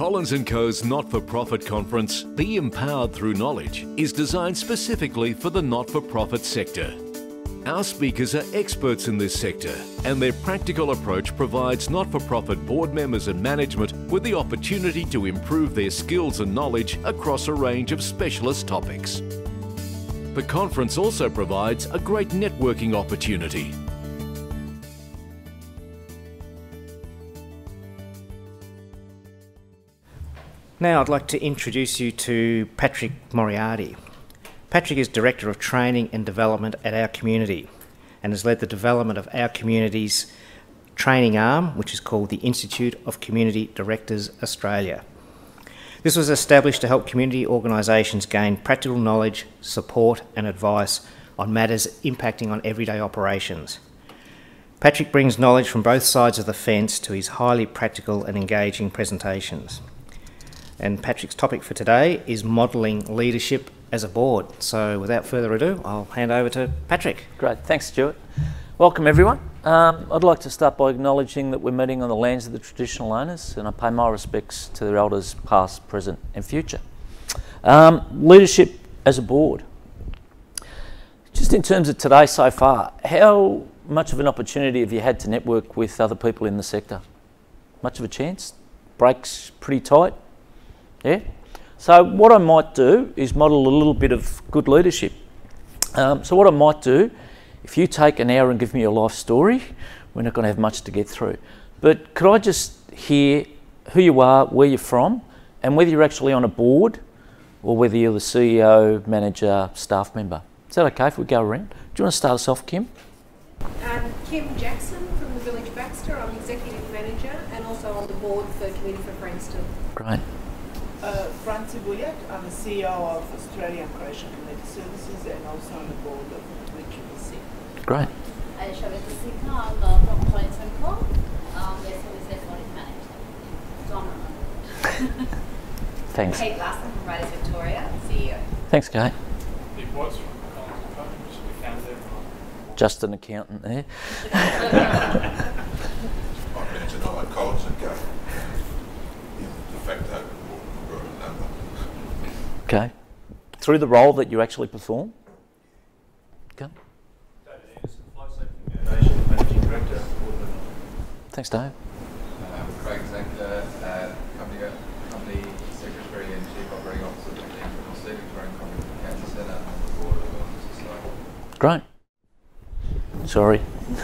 Collins & Co.'s not-for-profit conference, Be Empowered Through Knowledge, is designed specifically for the not-for-profit sector. Our speakers are experts in this sector, and their practical approach provides not-for-profit board members and management with the opportunity to improve their skills and knowledge across a range of specialist topics. The conference also provides a great networking opportunity. Now I'd like to introduce you to Patrick Moriarty. Patrick is Director of Training and Development at our community and has led the development of our community's training arm, which is called the Institute of Community Directors Australia. This was established to help community organisations gain practical knowledge, support and advice on matters impacting on everyday operations. Patrick brings knowledge from both sides of the fence to his highly practical and engaging presentations. And Patrick's topic for today is modelling leadership as a board. So without further ado, I'll hand over to Patrick. Great, thanks Stuart. Welcome everyone. I'd like to start by acknowledging that we're meeting on the lands of the traditional owners, and I pay my respects to their elders past, present and future. Leadership as a board. Just in terms of today so far, how much of an opportunity have you had to network with other people in the sector? Much of a chance? Breaks pretty tight? Yeah? So what I might do is model a little bit of good leadership. So what I might do, if you take an hour and give me your life story, we're not going to have much to get through. But could I just hear who you are, where you're from, and whether you're actually on a board or whether you're the CEO, manager, staff member. Is that okay if we go around? Do you want to start us off, Kim? Kim Jackson from the Village Baxter. I'm Executive Manager and also on the board for Community for Frankston. Great. Francie Bouillet, I'm the CEO of Australian Croatian Community Services and also on the board of the QPC. Great. Aisha Vetasika, I'm from Collins & Co. Their services audit manager. Thanks. Kate Larson from Writers Victoria, CEO. Thanks, Kate. Nick Watts from Collins & Co. Just be found there. Just an accountant there. I mentioned I'm at Collins & Co. De facto. Okay. Through the role that you actually perform? Okay. David Anderson, Flight Safety Foundation, Managing Director. Thanks, Dave. Craig Zanker, Company Secretary and Chief Operating Officer of the International Sea Victorian Cancer Centre and on the board of the Wellness Society. Great. Sorry.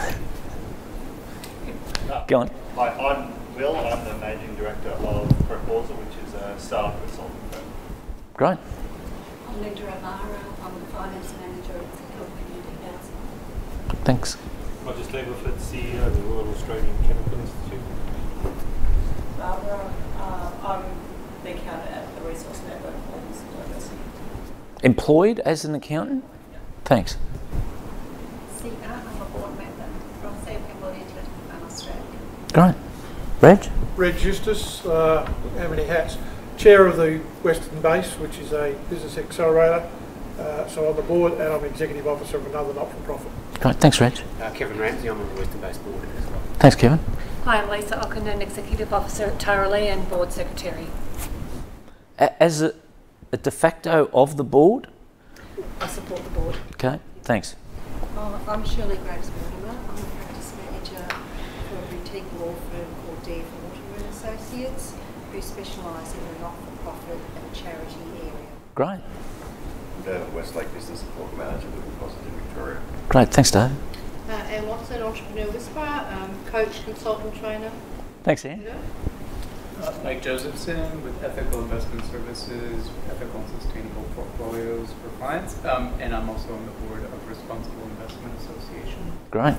Go on. Hi, I'm Will. I'm the Managing Director of Proposal, which is a startup consulting firm. Great. I'm Linda Amara. I'm the Finance Manager at the Community Housing. Thanks. Roger Stableford, CEO of the Royal Australian Chemical Institute. Barbara, I'm the accountant at the Resource Network for Business Diversity. Employed as an accountant? Thanks. Sina, I'm a board member from Save Cambodia and Australia. Great. Reg? Reg Eustace, how many hats? Chair of the Western Base, which is a business accelerator. So on the board, and I'm Executive Officer of another not-for-profit. Great, thanks Reg. Kevin Ramsey, I'm on the Western Base board as well. Thanks Kevin. Hi, I'm Lisa Ockenden, Executive Officer at Taralee and Board Secretary. As a de facto of the board? I support the board. Okay, thanks. I'm Shirley Graves-Mortimer. I'm a practice manager for a boutique law firm called D. Waterman Associates, who specialise in the not-for-profit and charity area. Great. The Westlake Business Support Manager with Positive Victoria. Great, thanks Dave. Anne Watson, Entrepreneur Whisperer, coach, consultant, trainer. Thanks Anne. Mike Josephson with Ethical Investment Services, Ethical and Sustainable Portfolios for clients, and I'm also on the board of Responsible Investment Association. Great.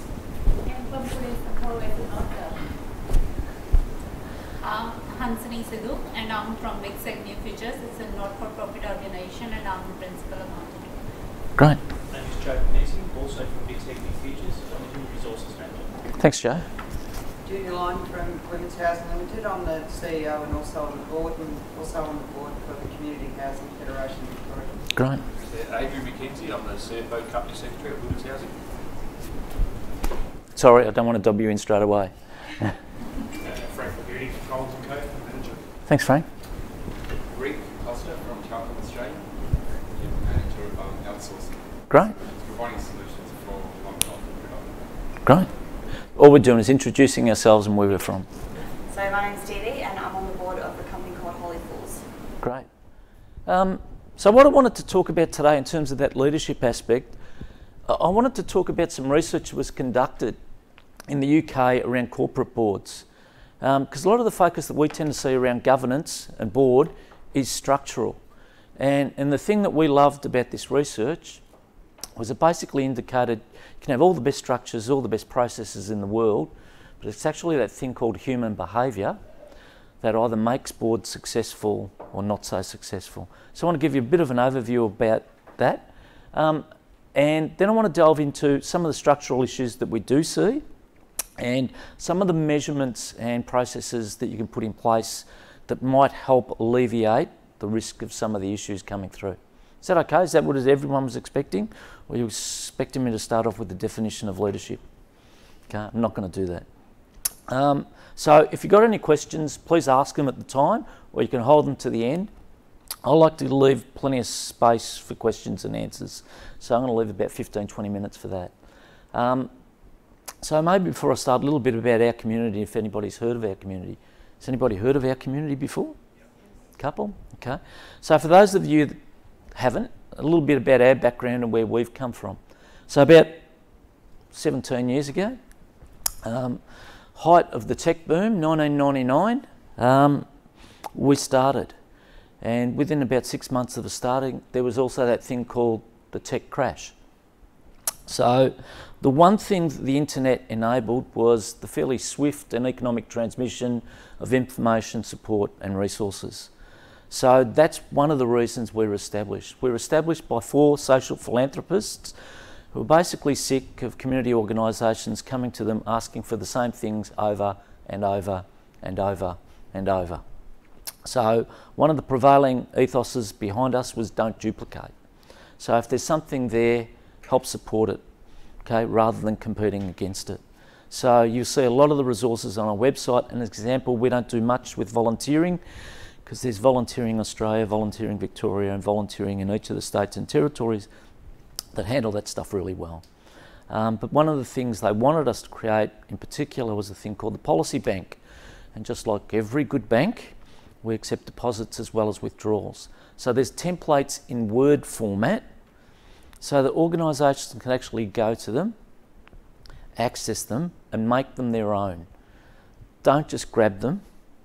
I'm Hansini Sidhu and I'm from Exec New Futures. It's a not-for-profit organisation and I'm the principal accountant. Great. My name is Joe Panesi, also from Exec New Futures. I'm the Human Resources Manager. Thanks Joe. Julia Line from Women's Housing Limited. I'm the CEO and also on the board for the Community Housing Federation Victoria. Great. Adrian McKenzie, I'm the CFO Company Secretary of Women's Housing. Sorry, I don't want to dob you in straight away. Frank Beauty, Collins & Co. Manager. Thanks, Frank. Rick Costa from Charlton, Australia, manager of outsourcing. Great. Providing solutions for non-profit. Great. All we're doing is introducing ourselves and where we're from. So my name's Dee Dee and I'm on the board of a company called Holy Fools. Great. So what I wanted to talk about today in terms of that leadership aspect, I wanted to talk about some research that was conducted in the UK around corporate boards. Because a lot of the focus that we tend to see around governance and board is structural. And the thing that we loved about this research was it basically indicated you can have all the best structures, all the best processes in the world, but it's actually that thing called human behaviour that either makes boards successful or not so successful. So I want to give you a bit of an overview about that. And then I want to delve into some of the structural issues that we do see and some of the measurements and processes that you can put in place that might help alleviate the risk of some of the issues coming through. Is that okay? Is that what everyone was expecting? Or are you expecting me to start off with the definition of leadership? Okay, I'm not going to do that. So if you've got any questions, please ask them at the time, or you can hold them to the end. I like to leave plenty of space for questions and answers. So I'm going to leave about 15-20 minutes for that. So maybe before I start, a little bit about our community, if anybody's heard of our community. Has anybody heard of our community before? Couple? Okay. So for those of you that haven't, a little bit about our background and where we've come from. So about 17 years ago, height of the tech boom, 1999, we started. And within about 6 months of the starting, there was also that thing called the tech crash. So the one thing that the internet enabled was the fairly swift and economic transmission of information, support and resources. So that's one of the reasons we're established. We're established by 4 social philanthropists who are basically sick of community organisations coming to them asking for the same things over and over and over and over. So one of the prevailing ethoses behind us was don't duplicate. So if there's something there, help support it, okay, rather than competing against it. So you see a lot of the resources on our website. An example, we don't do much with volunteering because there's Volunteering Australia, Volunteering Victoria and volunteering in each of the states and territories that handle that stuff really well. But one of the things they wanted us to create in particular was a thing called the Policy Bank. And just like every good bank, we accept deposits as well as withdrawals. So there's templates in Word format so that organisations can actually go to them, access them and make them their own. Don't just grab them,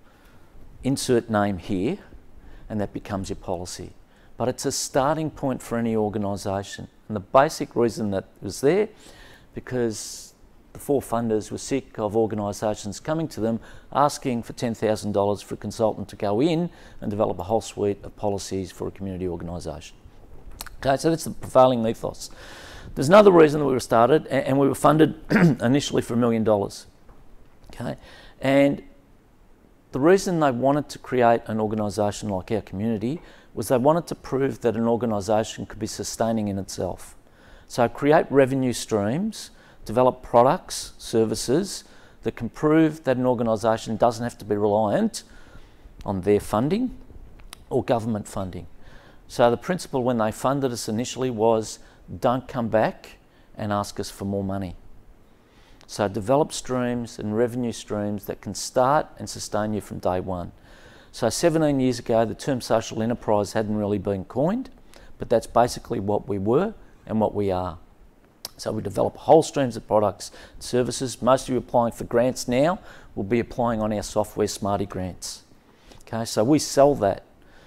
insert name here, and that becomes your policy. But it's a starting point for any organisation. And the basic reason that was there, because the 4 funders were sick of organisations coming to them asking for $10,000 for a consultant to go in and develop a whole suite of policies for a community organisation. Okay, so that's the prevailing ethos. There's another reason that we were started, and we were funded initially for $1 million. Okay, and the reason they wanted to create an organisation like our community was they wanted to prove that an organisation could be sustaining in itself. So create revenue streams, develop products, services that can prove that an organisation doesn't have to be reliant on their funding or government funding. So the principle when they funded us initially was don't come back and ask us for more money. So develop streams and revenue streams that can start and sustain you from day one. So 17 years ago, the term social enterprise hadn't really been coined, but that's basically what we were and what we are. So we develop whole streams of products, services. Most of you applying for grants now will be applying on our software Smarty grants. Okay, so we sell that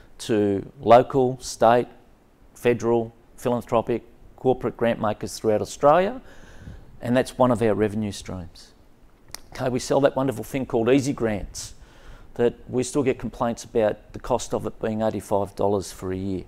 to local, state, federal, philanthropic, corporate grant makers throughout Australia, and that's one of our revenue streams. Okay, we sell that wonderful thing called Easy Grants that we still get complaints about the cost of it being $85 for a year.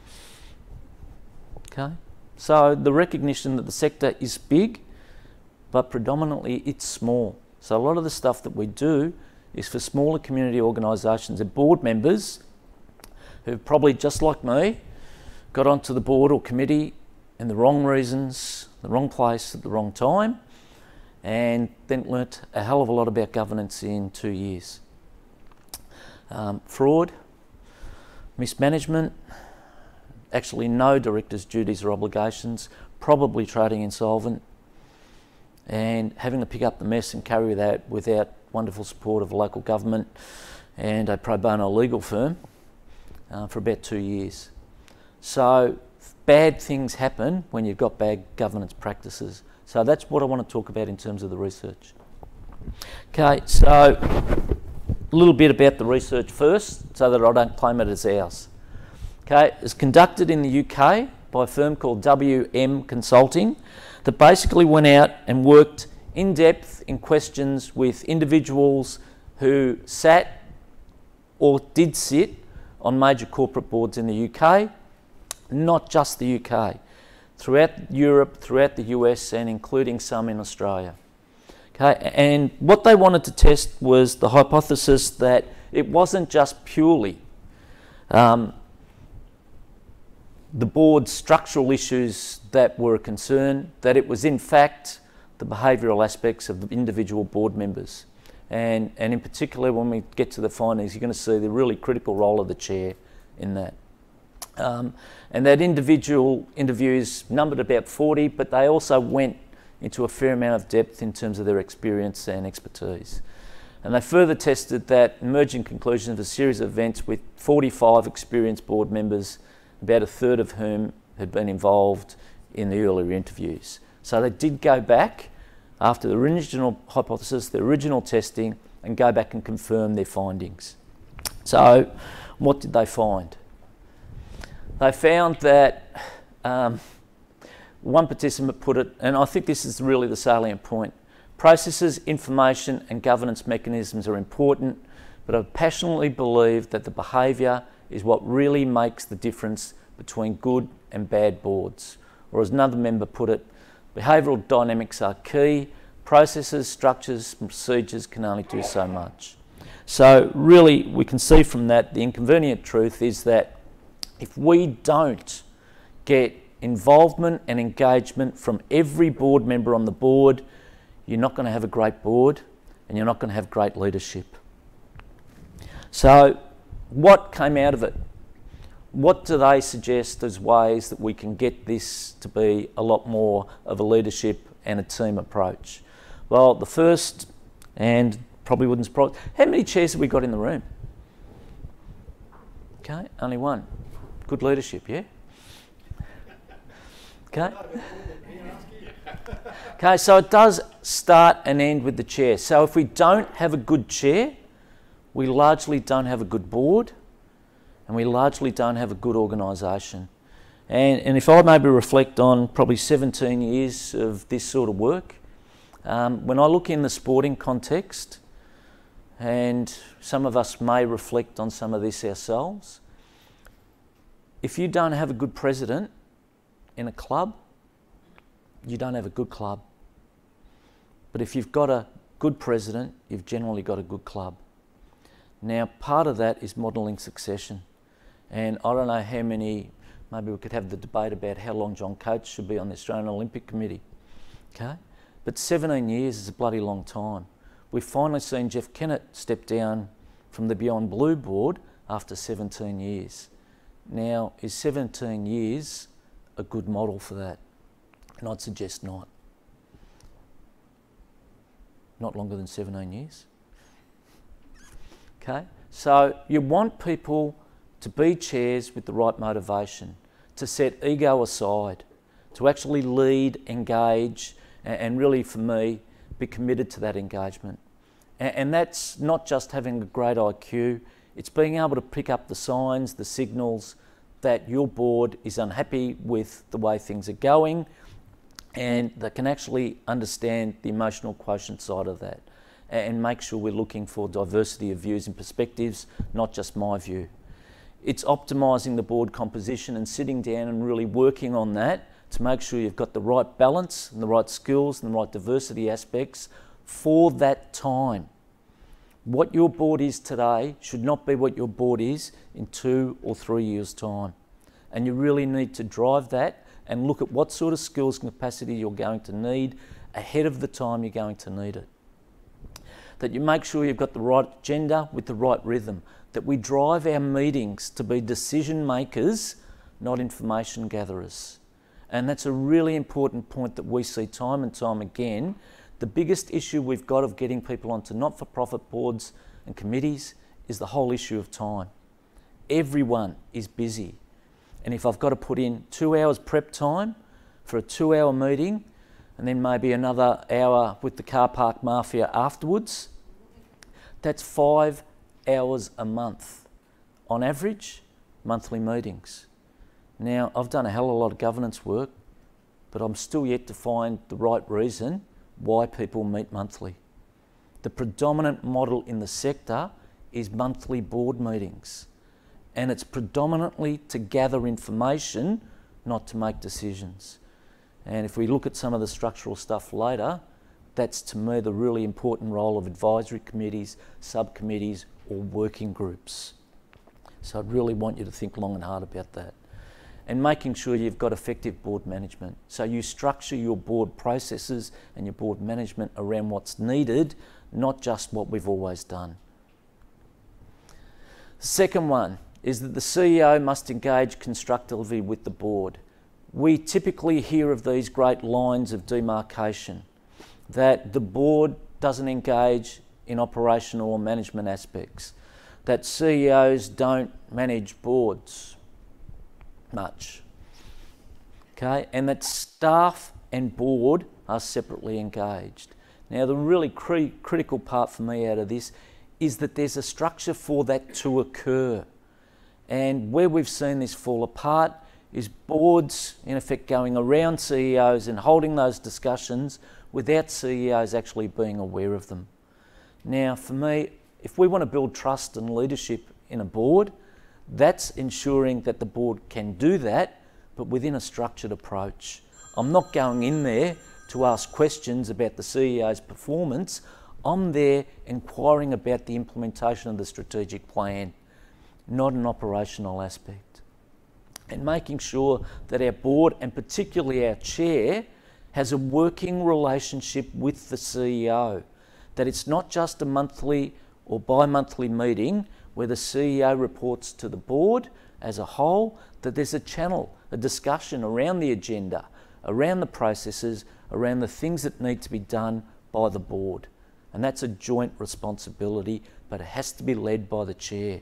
Okay, so the recognition that the sector is big, but predominantly it's small. So a lot of the stuff that we do is for smaller community organisations and board members who probably, just like me, got onto the board or committee in the wrong reasons, the wrong place at the wrong time, and then learnt a hell of a lot about governance in 2 years. fraud, mismanagement, actually no director's duties or obligations, probably trading insolvent, and having to pick up the mess and carry that without wonderful support of a local government and a pro bono legal firm for about 2 years. So bad things happen when you've got bad governance practices. So that's what I want to talk about in terms of the research. Okay, so a little bit about the research first, so that I don't claim it as ours. Okay, it's conducted in the UK by a firm called WM Consulting that basically went out and worked in depth in questions with individuals who sat or did sit on major corporate boards in the UK, not just the UK, throughout Europe, throughout the US, and including some in Australia. Okay, and what they wanted to test was the hypothesis that it wasn't just purely the board's structural issues that were a concern, that it was in fact the behavioural aspects of the individual board members. And in particular, when we get to the findings, you're going to see the really critical role of the chair in that. And that individual interviews numbered about 40, but they also went into a fair amount of depth in terms of their experience and expertise. And they further tested that emerging conclusion of a series of events with 45 experienced board members, about a third of whom had been involved in the earlier interviews. So they did go back after the original hypothesis, the original testing, and go back and confirm their findings. So what did they find? They found that one participant put it, and I think this is really the salient point, processes, information and governance mechanisms are important, but I passionately believe that the behaviour is what really makes the difference between good and bad boards. Or as another member put it, behavioural dynamics are key, processes, structures and procedures can only do so much. So really we can see from that the inconvenient truth is that if we don't get involvement and engagement from every board member on the board, you're not going to have a great board and you're not going to have great leadership. So what came out of it? What do they suggest as ways that we can get this to be a lot more of a leadership and a team approach? Well, the first, and probably wouldn't surprise, how many chairs have we got in the room? Okay, only one. Good leadership, yeah? Okay. Okay, so it does start and end with the chair. So if we don't have a good chair, we largely don't have a good board, and we largely don't have a good organisation. And if I maybe reflect on probably 17 years of this sort of work, when I look in the sporting context, and some of us may reflect on some of this ourselves, if you don't have a good president in a club, you don't have a good club. But if you've got a good president, you've generally got a good club. Now, part of that is modelling succession. And I don't know how many, maybe we could have the debate about how long John Coates should be on the Australian Olympic Committee. Okay? But 17 years is a bloody long time. We've finally seen Jeff Kennett step down from the Beyond Blue board after 17 years. Now, is 17 years a good model for that? And I'd suggest not. Not longer than 17 years. Okay? So you want people to be chairs with the right motivation, to set ego aside, to actually lead, engage, and really, for me, be committed to that engagement. And that's not just having a great IQ, it's being able to pick up the signs, the signals that your board is unhappy with the way things are going, and that can actually understand the emotional quotient side of that and make sure we're looking for diversity of views and perspectives, not just my view. It's optimising the board composition and sitting down and really working on that to make sure you've got the right balance and the right skills and the right diversity aspects for that time. What your board is today should not be what your board is in 2 or 3 years' time. And you really need to drive that and look at what sort of skills and capacity you're going to need ahead of the time you're going to need it. That you make sure you've got the right agenda with the right rhythm. that we drive our meetings to be decision makers, not information gatherers. And that's a really important point that we see time and time again. The biggest issue we've got of getting people onto not-for-profit boards and committees is the whole issue of time. Everyone is busy. And if I've got to put in 2 hours prep time for a 2-hour meeting and then maybe another hour with the car park mafia afterwards, that's 5 hours a month on average, monthly meetings. Now, I've done a hell of a lot of governance work, but I'm still yet to find the right reason why people meet monthly. The predominant model in the sector is monthly board meetings, and it's predominantly to gather information, not to make decisions. And if we look at some of the structural stuff later, that's to me the really important role of advisory committees, subcommittees, or working groups. So I'd really want you to think long and hard about that. And making sure you've got effective board management. So you structure your board processes and your board management around what's needed, not just what we've always done. The second one is that the CEO must engage constructively with the board. We typically hear of these great lines of demarcation, that the board doesn't engage in operational or management aspects, that CEOs don't manage boards much, okay, and that staff and board are separately engaged. Now, the really critical part for me out of this is that there's a structure for that to occur. And where we've seen this fall apart is boards, in effect, going around CEOs and holding those discussions without CEOs actually being aware of them. Now, for me, if we want to build trust and leadership in a board, that's ensuring that the board can do that, but within a structured approach. I'm not going in there to ask questions about the CEO's performance. I'm there inquiring about the implementation of the strategic plan, not an operational aspect. And making sure that our board, and particularly our chair, has a working relationship with the CEO, that it's not just a monthly or bi-monthly meeting where the CEO reports to the board as a whole, that there's a channel, a discussion around the agenda, around the processes, around the things that need to be done by the board. And that's a joint responsibility, but it has to be led by the chair.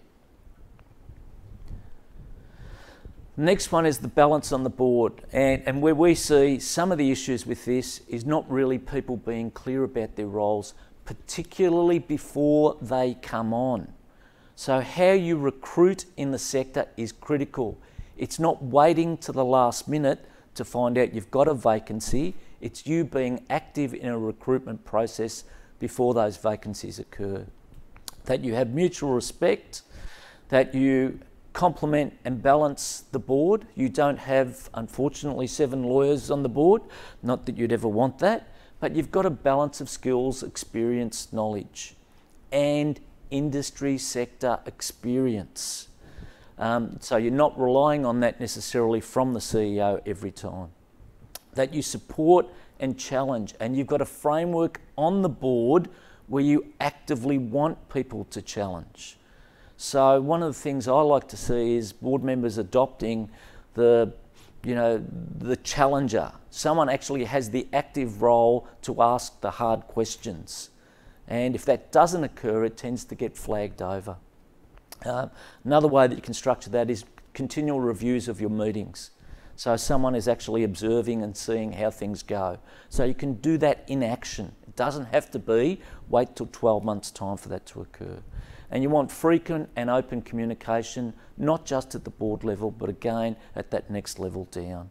The next one is the balance on the board. And where we see some of the issues with this is not really people being clear about their roles, particularly before they come on. So how you recruit in the sector is critical. It's not waiting to the last minute to find out you've got a vacancy. It's you being active in a recruitment process before those vacancies occur. That you have mutual respect, that you complement and balance the board. You don't have, unfortunately, 7 lawyers on the board, not that you'd ever want that, but you've got a balance of skills, experience, knowledge, and industry sector experience. So you're not relying on that necessarily from the CEO every time. That you support and challenge, and you've got a framework on the board where you actively want people to challenge. So one of the things I like to see is board members adopting the challenger. Someone actually has the active role to ask the hard questions. And if that doesn't occur, it tends to get flagged over. Another way that you can structure that is continual reviews of your meetings. So someone is actually observing and seeing how things go. So you can do that in action. It doesn't have to be wait till 12 months' time for that to occur. And you want frequent and open communication, not just at the board level, but again at that next level down.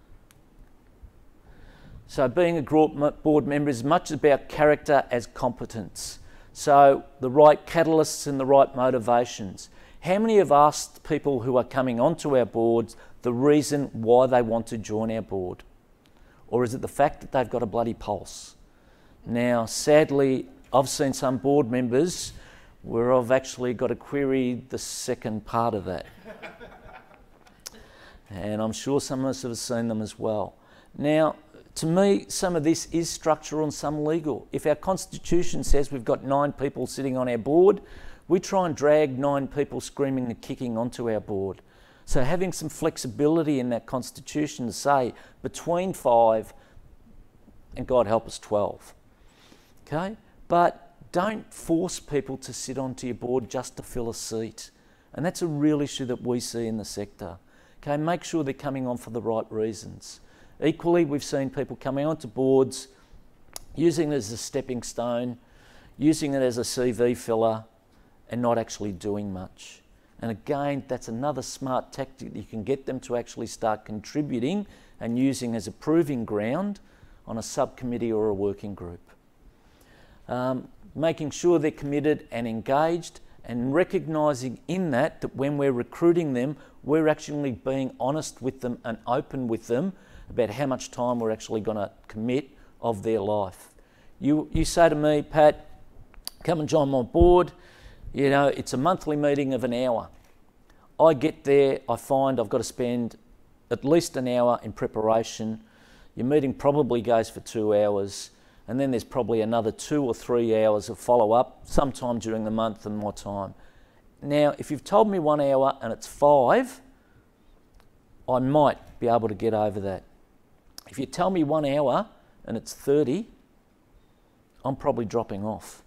So being a board member is as much about character as competence. So the right catalysts and the right motivations. How many have asked people who are coming onto our boards the reason why they want to join our board? Or is it the fact that they've got a bloody pulse? Now, sadly, I've seen some board members where I've actually got to query the second part of that. And I'm sure some of us have seen them as well. Now, to me, some of this is structural and some legal. If our constitution says we've got 9 people sitting on our board, We try and drag 9 people screaming and kicking onto our board. So having some flexibility in that constitution to say between 5 and God help us 12. Okay? But don't force people to sit onto your board just to fill a seat. And that's a real issue that we see in the sector. Okay? Make sure they're coming on for the right reasons. Equally, we've seen people coming onto boards, using it as a stepping stone, using it as a CV filler, and not actually doing much. And again, that's another smart tactic that you can get them to actually start contributing and using as a proving ground on a subcommittee or a working group. Making sure they're committed and engaged, and recognising in that when we're recruiting them, we're actually being honest with them and open with them about how much time we're actually going to commit of their life. You say to me, Pat, come and join my board. You know, it's a monthly meeting of an hour. I get there, I find I've got to spend at least an hour in preparation. Your meeting probably goes for 2 hours, and then there's probably another 2 or 3 hours of follow-up sometime during the month and my time. Now, if you've told me 1 hour and it's 5, I might be able to get over that. If you tell me 1 hour and it's 30, I'm probably dropping off.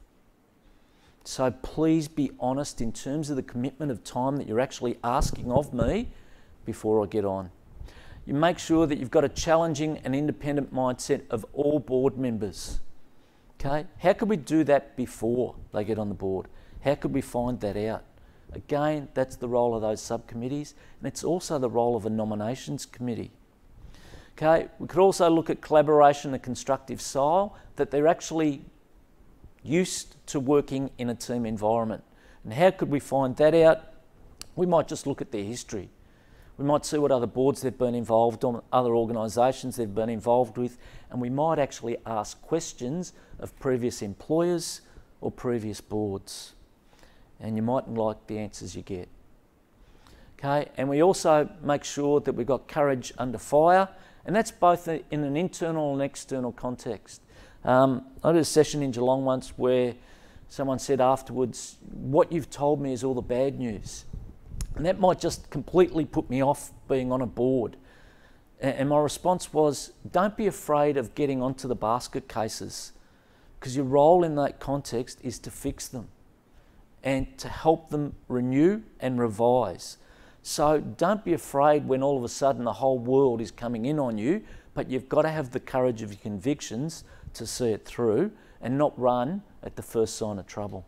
So please be honest in terms of the commitment of time that you're actually asking of me before I get on. You make sure that you've got a challenging and independent mindset of all board members. Okay? How could we do that before they get on the board? How could we find that out? Again, that's the role of those subcommittees, and it's also the role of a nominations committee. Okay? We could also look at collaboration and constructive style, that they're actually used to working in a team environment. And how could we find that out? We might just look at their history. We might see what other boards they've been involved on, other organisations they've been involved with, and we might actually ask questions of previous employers or previous boards. And you mightn't like the answers you get. Okay, and we also make sure that we've got courage under fire, and that's both in an internal and external context. I did a session in Geelong once where someone said afterwards, what you've told me is all the bad news. And that might just completely put me off being on a board. And my response was, don't be afraid of getting onto the basket cases, because your role in that context is to fix them and to help them renew and revise. So don't be afraid when all of a sudden the whole world is coming in on you, but you've got to have the courage of your convictions to see it through and not run at the first sign of trouble.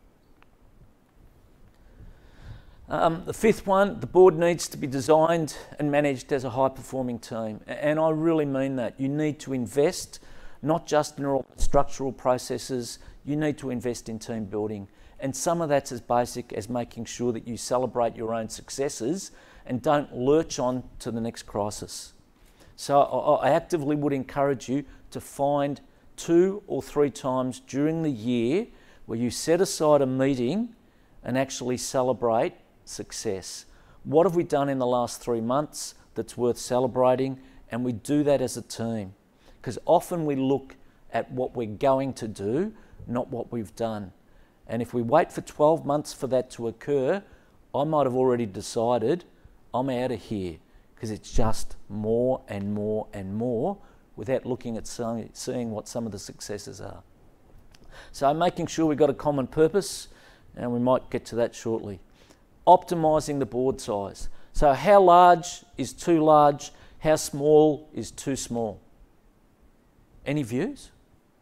The fifth one, the board needs to be designed and managed as a high-performing team. And I really mean that. You need to invest not just in structural processes, you need to invest in team building. And some of that's as basic as making sure that you celebrate your own successes and don't lurch on to the next crisis. So I actively would encourage you to find 2 or 3 times during the year where you set aside a meeting and actually celebrate success. What have we done in the last 3 months that's worth celebrating? And we do that as a team. Because often we look at what we're going to do, not what we've done. And if we wait for 12 months for that to occur, I might have already decided I'm out of here, because it's just more and more and more without looking at seeing what some of the successes are. So making sure we've got a common purpose, and we might get to that shortly. Optimising the board size. So how large is too large? How small is too small? Any views?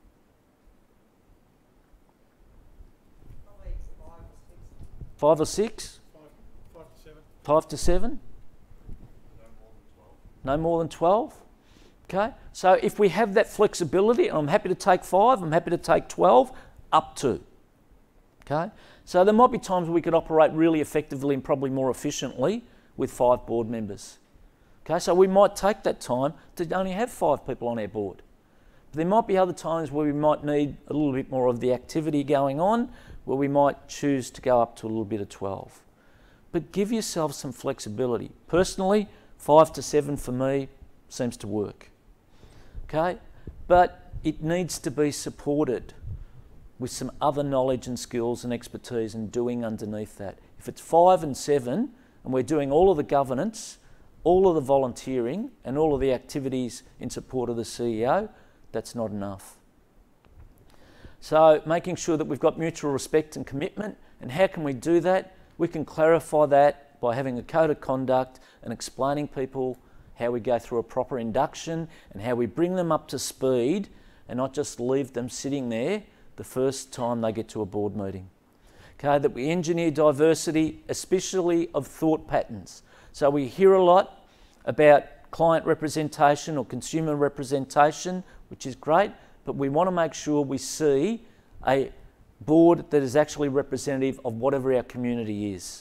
Probably 5 or 6. 5 or 6? 5 to 7. 5 to 7? No more than 12? Okay, so if we have that flexibility, and I'm happy to take 5, I'm happy to take 12, up to. Okay, so there might be times we could operate really effectively and probably more efficiently with 5 board members. Okay, so we might take that time to only have 5 people on our board. But there might be other times where we might need a little bit more of the activity going on, where we might choose to go up to a little bit of 12. But give yourself some flexibility. Personally, 5 to 7 for me seems to work. Okay, but it needs to be supported. with some other knowledge and skills and expertise and doing underneath that. If it's 5 and 7 and we're doing all of the governance, all of the volunteering and all of the activities in support of the CEO, that's not enough. So making sure that we've got mutual respect and commitment, and how can we do that? We can clarify that by having a code of conduct and explaining people how we go through a proper induction and how we bring them up to speed and not just leave them sitting there the first time they get to a board meeting. Okay, that we engineer diversity, especially of thought patterns. So we hear a lot about client representation or consumer representation, which is great, but we want to make sure we see a board that is actually representative of whatever our community is.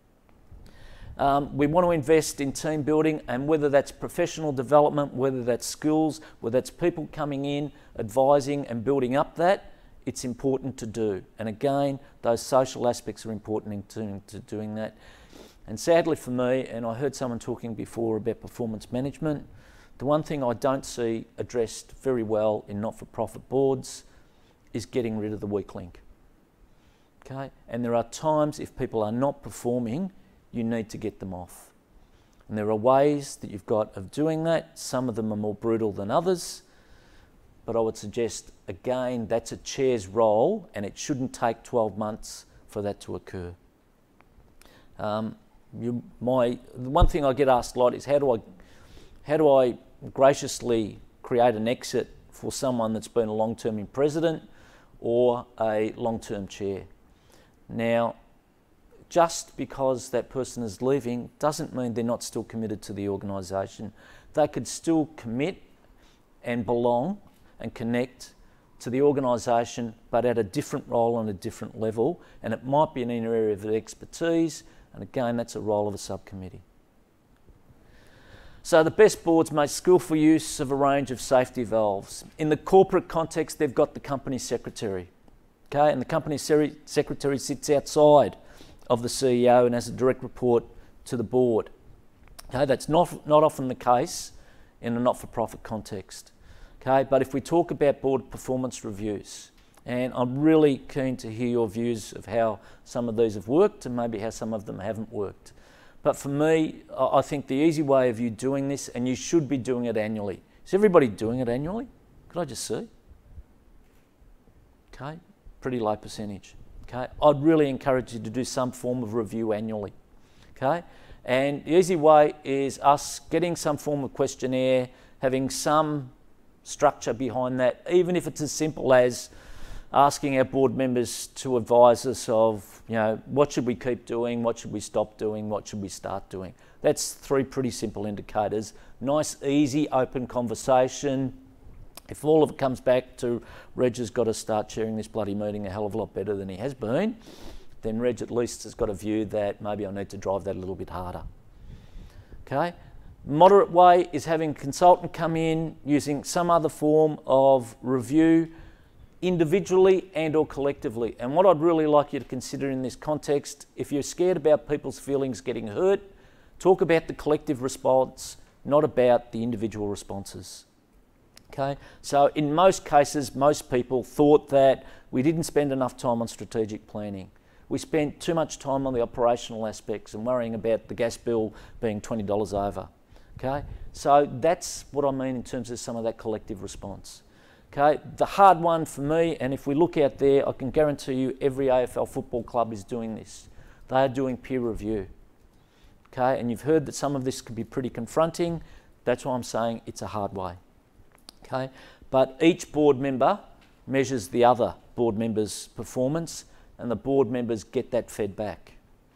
We want to invest in team building, and whether that's professional development, whether that's skills, whether that's people coming in, advising and building up that, it's important to do. And again, those social aspects are important in doing that. And sadly for me, and I heard someone talking before about performance management, the one thing I don't see addressed very well in not-for-profit boards is getting rid of the weak link. Okay? And there are times if people are not performing, you need to get them off. And there are ways that you've got of doing that. Some of them are more brutal than others, but I would suggest, again, that's a chair's role and it shouldn't take 12 months for that to occur. The one thing I get asked a lot is how do I graciously create an exit for someone that's been a long-term president or a long-term chair? Now, just because that person is leaving doesn't mean they're not still committed to the organisation. They could still commit and belong and connect to the organisation, but at a different role on a different level, and it might be in an area of expertise, and again, that's a role of a subcommittee. So the best boards make skillful use of a range of safety valves. In the corporate context, they've got the company secretary, okay, and the company secretary sits outside of the CEO and has a direct report to the board. Okay, that's not often the case in a not-for-profit context. Okay, but if we talk about board performance reviews, and I'm really keen to hear your views of how some of these have worked and maybe how some of them haven't worked. But for me, I think the easy way of you doing this, and you should be doing it annually. Is everybody doing it annually? Could I just see? Okay, pretty low percentage. Okay, I'd really encourage you to do some form of review annually. Okay, and the easy way is us getting some form of questionnaire, having some structure behind that, even if it's as simple as asking our board members to advise us of, you know, what should we keep doing, what should we stop doing, what should we start doing. That's 3 pretty simple indicators. Nice, easy, open conversation. If all of it comes back to Reg has got to start chairing this bloody meeting a hell of a lot better than he has been, then Reg at least has got a view that maybe I need to drive that a little bit harder. Okay? Moderate way is having a consultant come in using some other form of review individually and or collectively. And what I'd really like you to consider in this context, if you're scared about people's feelings getting hurt, talk about the collective response, not about the individual responses. Okay? So in most cases, most people thought that we didn't spend enough time on strategic planning. We spent too much time on the operational aspects and worrying about the gas bill being $20 over. Okay? So that's what I mean in terms of some of that collective response. Okay? The hard one for me, and if we look out there, I can guarantee you every AFL football club is doing this. They are doing peer review. Okay? And you've heard that some of this can be pretty confronting. That's why I'm saying it's a hard way. Okay? But each board member measures the other board member's performance, and the board members get that fed back.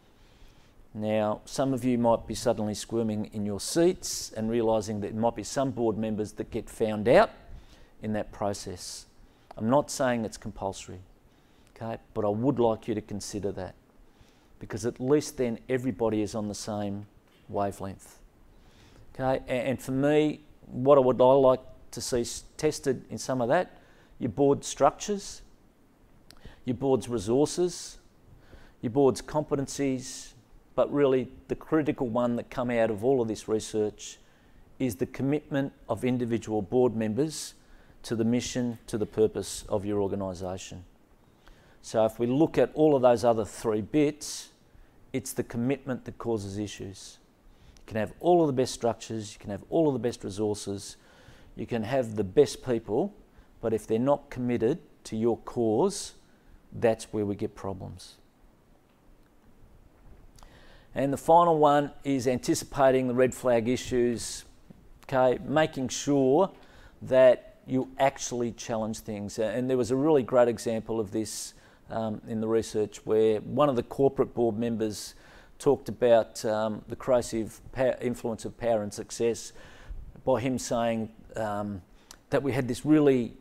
Now, some of you might be suddenly squirming in your seats and realising that there might be some board members that get found out in that process. I'm not saying it's compulsory, okay? But I would like you to consider that, because at least then everybody is on the same wavelength. Okay? And for me, what I would like to see tested in some of that, your board structures, your board's resources, your board's competencies, but really the critical one that come out of all of this research is the commitment of individual board members to the mission, to the purpose of your organisation. So if we look at all of those other three bits, it's the commitment that causes issues. You can have all of the best structures, you can have all of the best resources, you can have the best people, but if they're not committed to your cause, that's where we get problems. And the final one is anticipating the red flag issues, okay, making sure that you actually challenge things. And there was a really great example of this in the research where one of the corporate board members talked about the corrosive influence of power and success by him saying that we had this really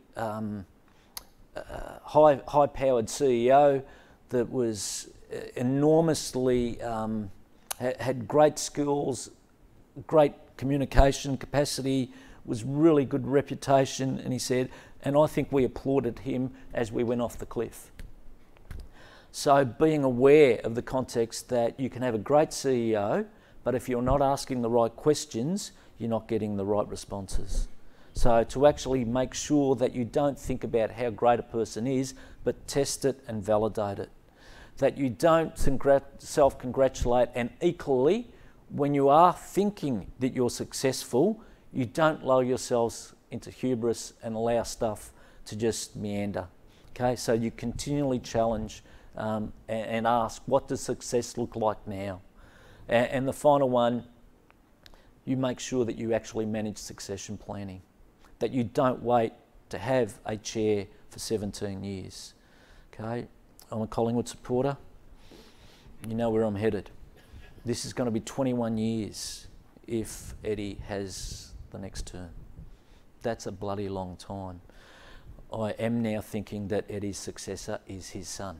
high-powered CEO that was enormously, had great skills, great communication capacity, was really good reputation, and he said, and I think we applauded him as we went off the cliff. So being aware of the context that you can have a great CEO, but if you're not asking the right questions, you're not getting the right responses. So to actually make sure that you don't think about how great a person is, but test it and validate it. That you don't self-congratulate, and equally, when you are thinking that you're successful, you don't lower yourselves into hubris and allow stuff to just meander. Okay, so you continually challenge and ask, what does success look like now? And the final one, you make sure that you actually manage succession planning, that you don't wait to have a chair for 17 years. Okay, I'm a Collingwood supporter. You know where I'm headed. This is going to be 21 years if Eddie has the next term. That's a bloody long time. I am now thinking that Eddie's successor is his son.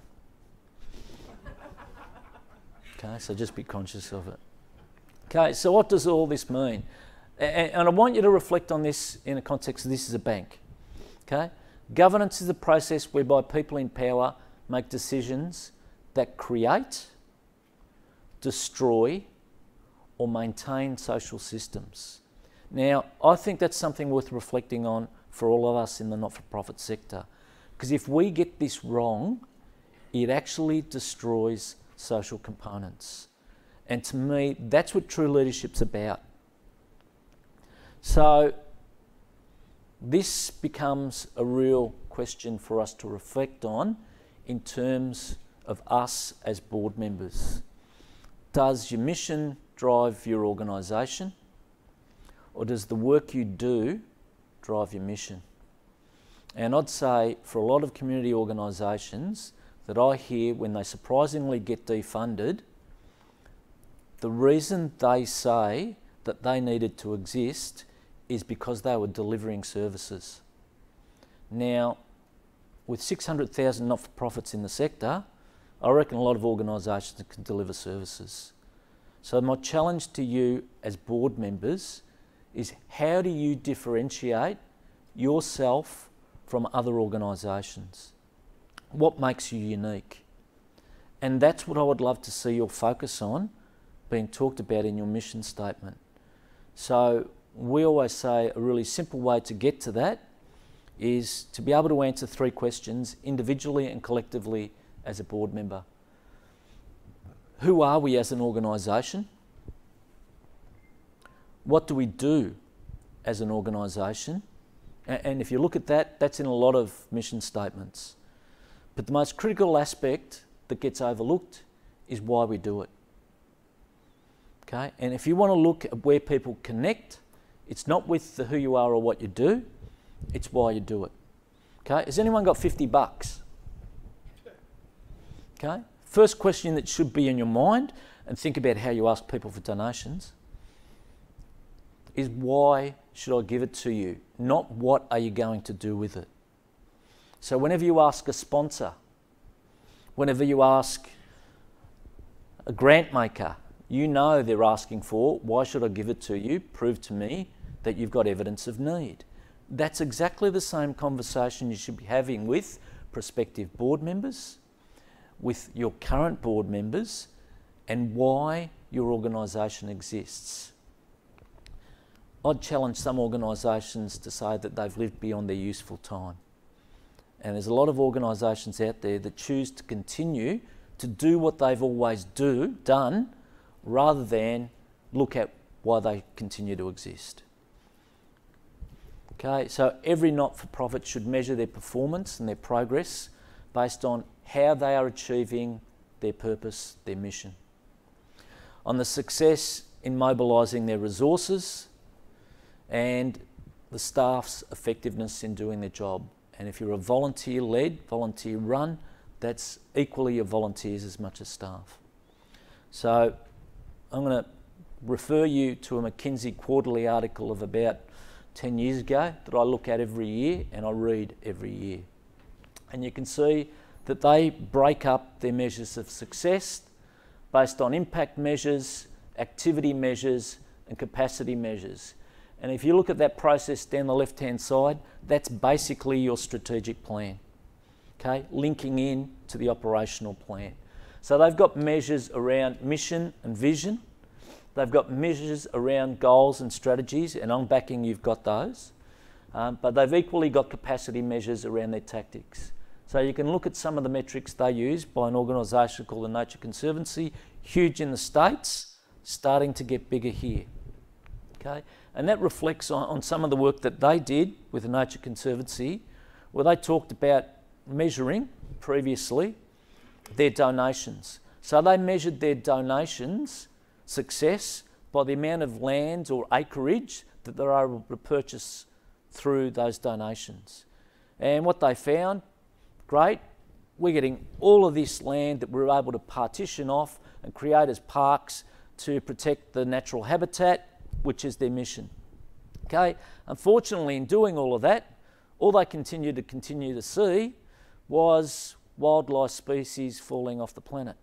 Okay, so just be conscious of it. Okay, so what does all this mean? And I want you to reflect on this in the context of this is a bank. Okay, governance is a process whereby people in power make decisions that create, destroy, or maintain social systems. Now, I think that's something worth reflecting on for all of us in the not-for-profit sector, because if we get this wrong, it actually destroys social components. And to me, that's what true leadership's about. So this becomes a real question for us to reflect on in terms of us as board members. Does your mission drive your organisation, or does the work you do drive your mission? And I'd say for a lot of community organisations that I hear when they surprisingly get defunded, the reason they say that they needed to exist is because they were delivering services. Now, with 600,000 not-for-profits in the sector, I reckon a lot of organisations can deliver services. So my challenge to you as board members is, how do you differentiate yourself from other organisations? What makes you unique? And that's what I would love to see your focus on being talked about in your mission statement. So we always say a really simple way to get to that is to be able to answer 3 questions individually and collectively as a board member. Who are we as an organisation? What do we do as an organisation? And if you look at that, that's in a lot of mission statements. But the most critical aspect that gets overlooked is why we do it. Okay? And if you want to look at where people connect, it's not with the who you are or what you do, it's why you do it. Okay? Has anyone got $50? Okay? First question that should be in your mind, and think about how you ask people for donations, is why should I give it to you? Not what are you going to do with it. So whenever you ask a sponsor, whenever you ask a grant maker, you know they're asking for, why should I give it to you? Prove to me that you've got evidence of need. That's exactly the same conversation you should be having with prospective board members, with your current board members, and why your organisation exists. I'd challenge some organisations to say that they've lived beyond their useful time. And there's a lot of organisations out there that choose to continue to do what they've always done rather than look at why they continue to exist. Okay, so every not-for-profit should measure their performance and their progress based on how they are achieving their purpose, their mission. On the success in mobilising their resources and the staff's effectiveness in doing their job. And if you're a volunteer-led, volunteer-run, that's equally your volunteers as much as staff. So I'm going to refer you to a McKinsey quarterly article of about 10 years ago that I look at every year and I read every year. And you can see that they break up their measures of success based on impact measures, activity measures and capacity measures. And if you look at that process down the left-hand side, that's basically your strategic plan, okay, linking in to the operational plan. So they've got measures around mission and vision. They've got measures around goals and strategies, and I'm backing you've got those. But they've equally got capacity measures around their tactics. So you can look at some of the metrics they use by an organisation called the Nature Conservancy, huge in the States, starting to get bigger here. Okay? And that reflects on some of the work that they did with the Nature Conservancy, where they talked about measuring previously their donations. So they measured their donations success by the amount of land or acreage that they're able to purchase through those donations. And what they found, great, we're getting all of this land that we're able to partition off and create as parks to protect the natural habitat, which is their mission. Okay, unfortunately in doing all of that, all they continued to see was wildlife species falling off the planet.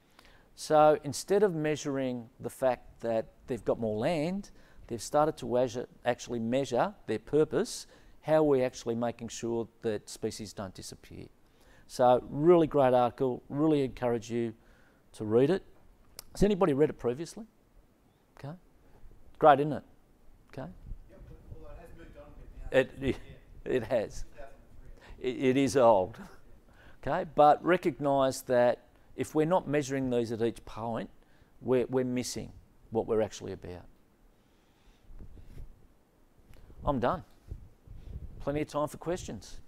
So instead of measuring the fact that they've got more land, they've started to actually measure their purpose, how we're actually making sure that species don't disappear. So really great article, really encourage you to read it. Has anybody read it previously? Okay, great, isn't it? Okay. Yep, although it has moved on a bit now. It has. It is old. Okay, but recognise that if we're not measuring these at each point, we're missing what we're actually about. I'm done. Plenty of time for questions.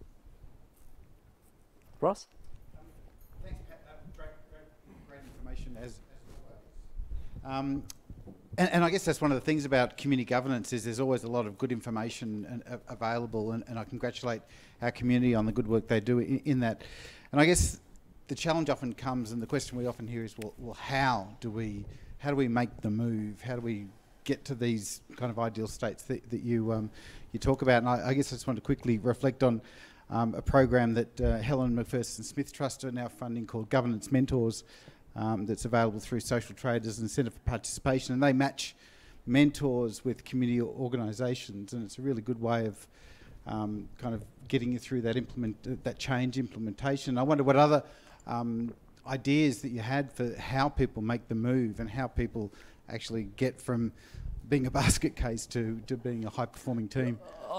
Ross? Thanks, Pat. Great information as always. And I guess that's one of the things about community governance is there's always a lot of good information available, and I congratulate our community on the good work they do in that. And I guess the challenge often comes, and the question we often hear is, well, how do we make the move? How do we get to these kind of ideal states that you talk about? And I guess I just want to quickly reflect on a program that Helen McPherson Smith Trust are now funding called Governance Mentors, that's available through Social Traders and Centre for Participation, and they match mentors with community organisations, and it's a really good way of kind of getting you through that change implementation. I wonder what other ideas that you had for how people make the move and how people actually get from being a basket case to being a high-performing team.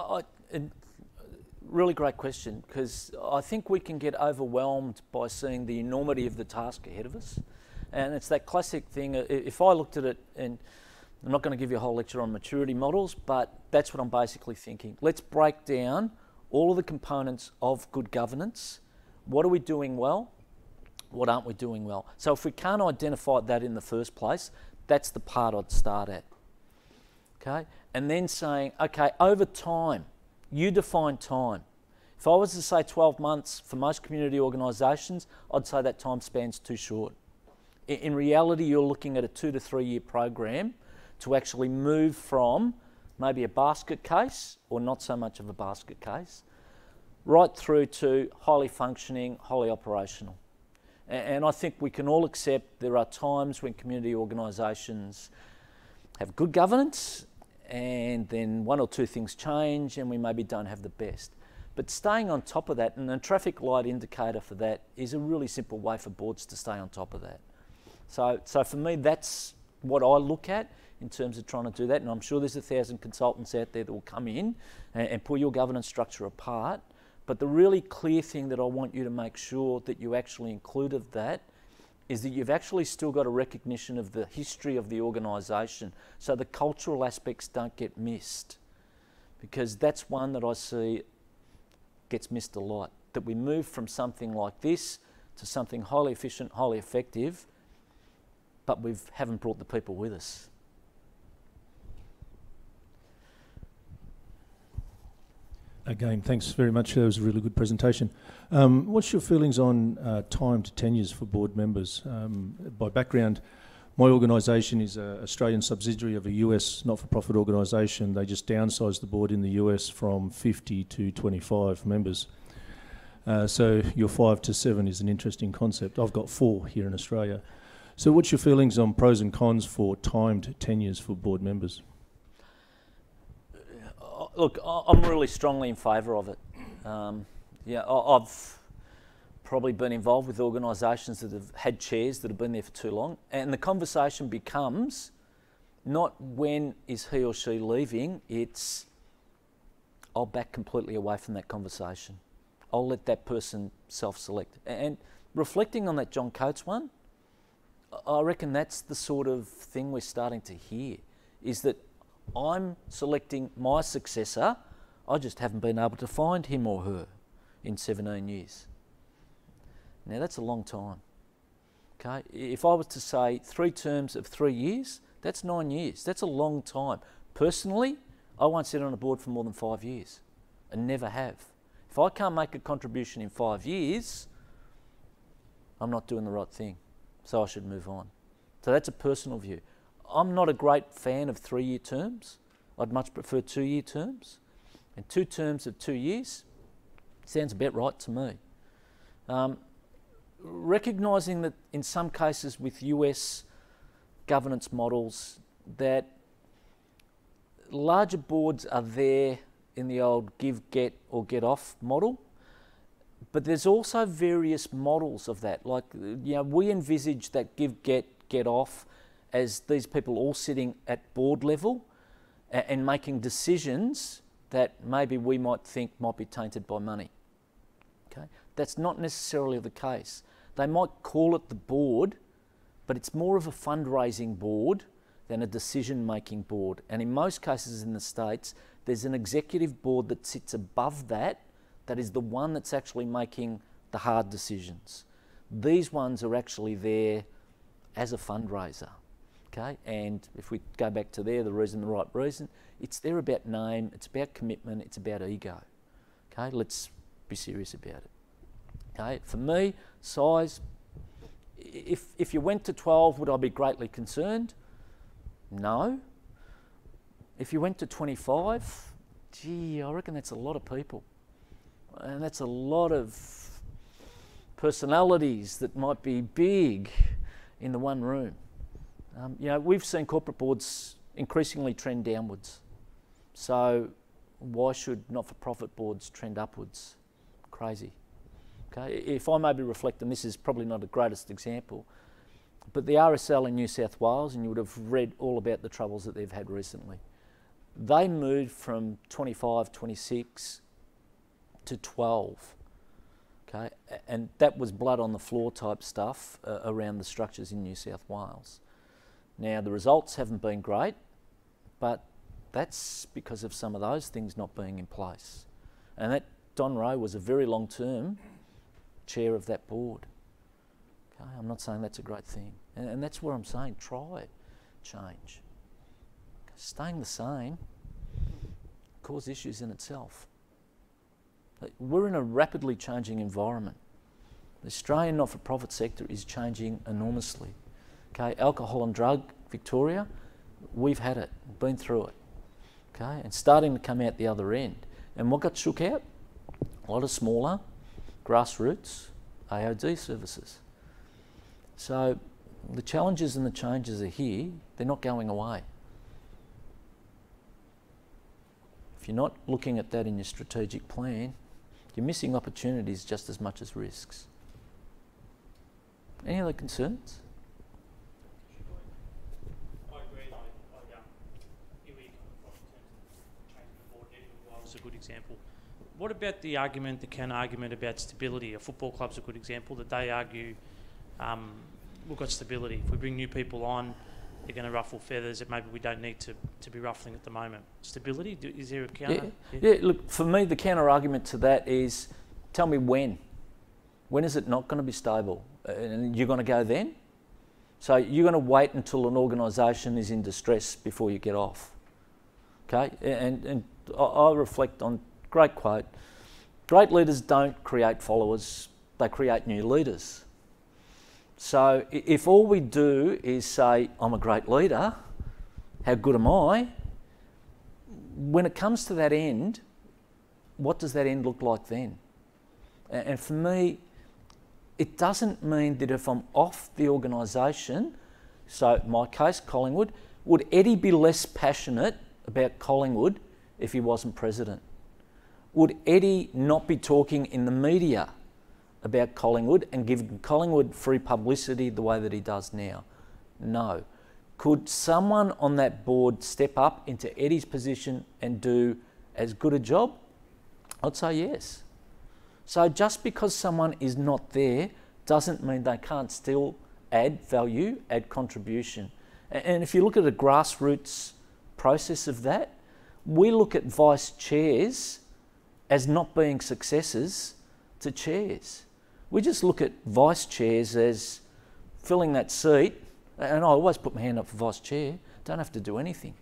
Really great question, because I think we can get overwhelmed by seeing the enormity of the task ahead of us. And it's that classic thing, if I looked at it, and I'm not going to give you a whole lecture on maturity models, but that's what I'm basically thinking. Let's break down all of the components of good governance. What are we doing well? What aren't we doing well? So if we can't identify that in the first place, that's the part I'd start at. Okay? And then saying, okay, over time, you define time. If I was to say 12 months for most community organisations, I'd say that time span's too short. In reality, you're looking at a 2 to 3 year program to actually move from maybe a basket case, or not so much of a basket case, right through to highly functioning, highly operational. And I think we can all accept there are times when community organisations have good governance and then one or two things change and we maybe don't have the best. But staying on top of that, and a traffic light indicator for that is a really simple way for boards to stay on top of that. So for me, that's what I look at in terms of trying to do that, and I'm sure there's 1,000 consultants out there that will come in and pull your governance structure apart. But the really clear thing that I want you to make sure that you actually include of that is that you've actually still got a recognition of the history of the organisation, so the cultural aspects don't get missed, because that's one that I see gets missed a lot, that we move from something like this to something highly efficient, highly effective, but we haven't brought the people with us. Again, thanks very much. That was a really good presentation. What's your feelings on timed tenures for board members? By background, my organisation is an Australian subsidiary of a US not-for-profit organisation. They just downsized the board in the US from 50 to 25 members. So your 5 to 7 is an interesting concept. I've got 4 here in Australia. So what's your feelings on pros and cons for timed tenures for board members? Look, I'm really strongly in favour of it. Yeah, I've probably been involved with organisations that have had chairs that have been there for too long, and the conversation becomes not when is he or she leaving, it's I'll back completely away from that conversation. I'll let that person self-select. And reflecting on that John Coates one, I reckon that's the sort of thing we're starting to hear, is that I'm selecting my successor, I just haven't been able to find him or her in 17 years. Now that's a long time, okay? If I was to say 3 terms of 3 years, that's 9 years. That's a long time. Personally, I won't sit on a board for more than 5 years, and never have. If I can't make a contribution in 5 years, I'm not doing the right thing, so I should move on. So that's a personal view. I'm not a great fan of 3-year terms. I'd much prefer 2-year terms. And 2 terms of 2 years sounds about right to me. Recognising that in some cases with US governance models that larger boards are there in the old give, get or get off model, but there's also various models of that. Like, you know, we envisage that give, get off as these people all sitting at board level and making decisions that maybe we might think might be tainted by money. Okay? That's not necessarily the case. They might call it the board, but it's more of a fundraising board than a decision-making board. And in most cases in the States, there's an executive board that sits above that, that is the one that's actually making the hard decisions. These ones are actually there as a fundraiser. Okay, and if we go back to there, the right reason, it's there about name, it's about commitment, it's about ego. Okay, let's be serious about it. Okay, for me, size, if you went to 12, would I be greatly concerned? No. If you went to 25, gee, I reckon that's a lot of people. And that's a lot of personalities that might be big in the one room. You know, we've seen corporate boards increasingly trend downwards. So why should not-for-profit boards trend upwards? Crazy. Okay, if I maybe reflect, and this is probably not the greatest example, but the RSL in New South Wales, and you would have read all about the troubles that they've had recently, they moved from 25, 26 to 12. Okay, and that was blood on the floor type stuff around the structures in New South Wales. Now, the results haven't been great, but that's because of some of those things not being in place. And that Don Rowe was a very long-term chair of that board. Okay, I'm not saying that's a great thing. And that's what I'm saying, try change. Staying the same causes issues in itself. We're in a rapidly changing environment. The Australian not-for-profit sector is changing enormously. Okay, alcohol and drug, Victoria, we've had it, been through it. Okay, and starting to come out the other end. And what got shook out? A lot of smaller, grassroots AOD services. So the challenges and the changes are here, they're not going away. If you're not looking at that in your strategic plan, you're missing opportunities just as much as risks. Any other concerns? It's a good example. What about the argument, the counter argument about stability? A football club's a good example that they argue, we've got stability. If we bring new people on, they're going to ruffle feathers that maybe we don't need to be ruffling at the moment. Stability, is there a counter? Yeah, look, for me, the counter argument to that is, tell me when. When is it not going to be stable? And you're going to go then? So you're going to wait until an organisation is in distress before you get off. Okay? And I reflect on, great quote, great leaders don't create followers, they create new leaders. So if all we do is say, I'm a great leader, how good am I? When it comes to that end, what does that end look like then? And for me, it doesn't mean that if I'm off the organisation, so in my case, Collingwood, would Eddie be less passionate about Collingwood if he wasn't president? Would Eddie not be talking in the media about Collingwood and giving Collingwood free publicity the way that he does now? No. Could someone on that board step up into Eddie's position and do as good a job? I'd say yes. So just because someone is not there doesn't mean they can't still add value, add contribution. And if you look at a grassroots process of that, we look at vice chairs as not being successors to chairs. We just look at vice chairs as filling that seat, and I always put my hand up for vice chair, don't have to do anything.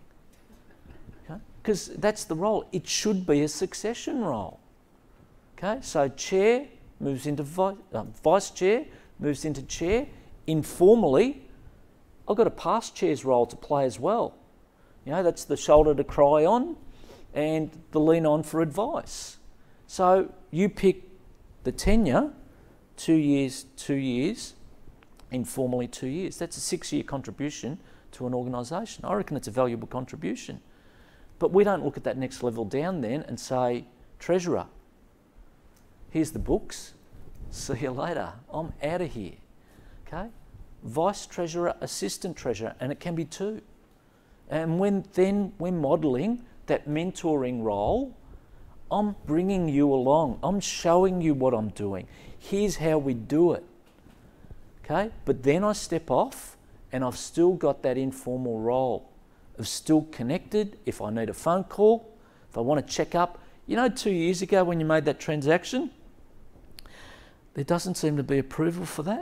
Because that's the role. It should be a succession role. Okay, so chair moves into vice chair, moves into chair. Informally, I've got a past chair's role to play as well. You know, that's the shoulder to cry on and the lean on for advice. So you pick the tenure, 2 years, informally 2 years. That's a 6-year contribution to an organisation. I reckon it's a valuable contribution. But we don't look at that next level down then and say, Treasurer, here's the books, see you later, I'm out of here. Okay? Vice Treasurer, Assistant Treasurer, and it can be 2. And when then we're modelling that mentoring role, I'm bringing you along. I'm showing you what I'm doing. Here's how we do it. Okay? But then I step off and I've still got that informal role of still connected if I need a phone call, if I want to check up. You know, 2 years ago when you made that transaction, there doesn't seem to be approval for that.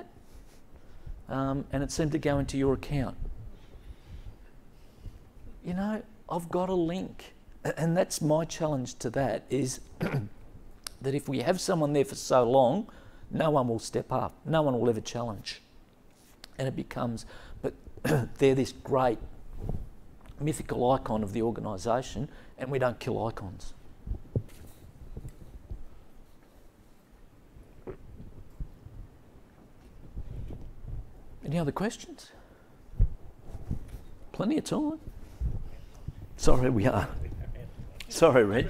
And it seemed to go into your account. You know, I've got a link. And that's my challenge to that is that if we have someone there for so long, no one will step up. No one will ever challenge. And it becomes, but they're this great mythical icon of the organisation and we don't kill icons. Any other questions? Plenty of time. Sorry, we are. Sorry, Reg.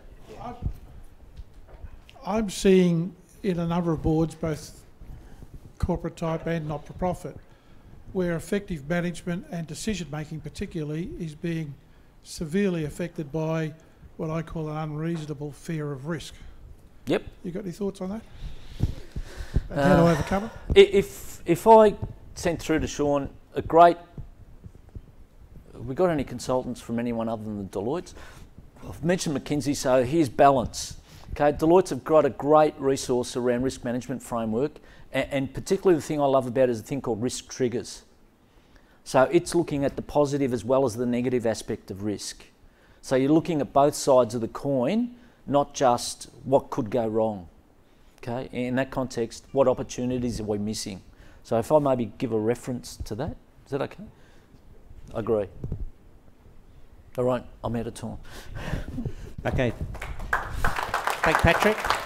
I'm seeing in a number of boards, both corporate type and not-for-profit, where effective management and decision-making particularly is being severely affected by what I call an unreasonable fear of risk. Yep. You got any thoughts on that? And how to overcome it? If I sent through to Sean a great... Have we got any consultants from anyone other than the Deloitte's? I've mentioned McKinsey, so here's balance. Okay, Deloitte's have got a great resource around risk management framework, and particularly the thing I love about it is a thing called risk triggers. So it's looking at the positive as well as the negative aspect of risk. So you're looking at both sides of the coin, not just what could go wrong. Okay, in that context, what opportunities are we missing? So if I maybe give a reference to that, is that okay? I agree. All right, I'm out of time. Okay. Thank Patrick.